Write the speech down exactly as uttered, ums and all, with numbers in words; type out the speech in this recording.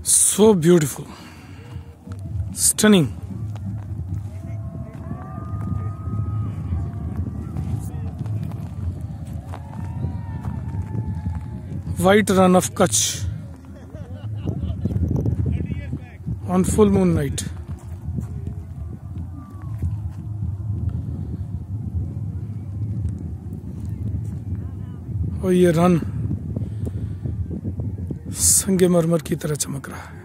So beautiful, stunning. White Rann of Kutch on full moon night. और ये run संगमरमर की तरह चमक रहा है।